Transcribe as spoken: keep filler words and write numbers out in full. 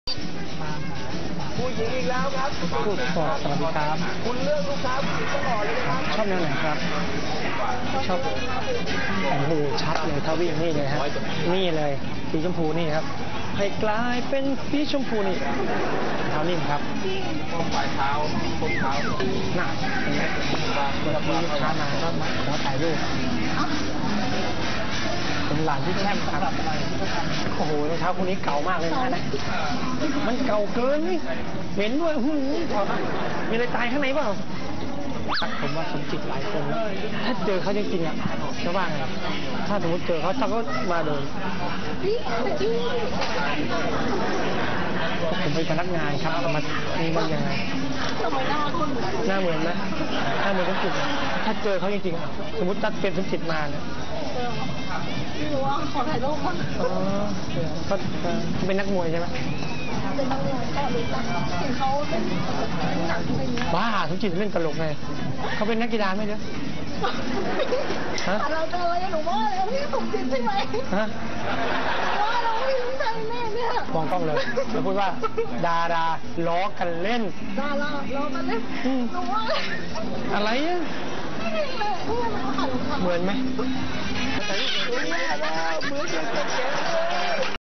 ผู้หญิงอีกแล้วครับผู้สอสวัสดีครับคุณเลือกลูกค้าผู้หญิงตลอดเลยครับชอบแนวไหนครับชอบโอ้โหชัดเลยถ้าวิ่งนี่เลยฮะนี่เลยสีชมพูนี่ครับให้กลายเป็นสีชมพูนี่เท้านิ่มครับต้นปลายเท้าต้นเท้าหนักเห็นไหมเวลามีลูกค้ามาก็มาขอถ่ายรูปเป็นหลานที่แช่มครับโอ้โหรองเท้าคู่นี้เก่ามากเลยนะมันเก่าเกินนี่เหม็นด้วยหืมถอดมีอะไรตายข้างในเปล่าผมว่าสมจิตหลายคนนะถ้าเจอเขาจริงๆอ่ะจะว่าไงถ้าสมมติเจอเขาเขาก็มาโดนผมเป็นพนักงานครับมานี่มันยังไงหน้าเหมือนไหมหน้าเหมือนสมจิตถ้าเจอเขาจริงๆอ่ะสมมติตัดเป็นสมจิตมาเนี่ยไม่รู้ว่าขอถ่ายรูปก่อนอ๋อก็เป็นนักมวยใช่ไหมเป็นนักมวยก็รู้จักเห็นเขาเป็นหนังอะไรเงี้ยบ้าสมจิตเล่นตลกไงเขาเป็นนักกีฬาไหมเด้อฮะเราเจอแล้วหนูว่าแล้วพี่สมจิตใช่ไหมฮะว่าเราไม่รู้ใจแน่เนี่ยมองกล้องเลยแล้วพูดว่าดาราล้อกันเล่นดาราล้อกันเล่นหนูว่าอะไรอ่ะเหมือนไหมเหมือน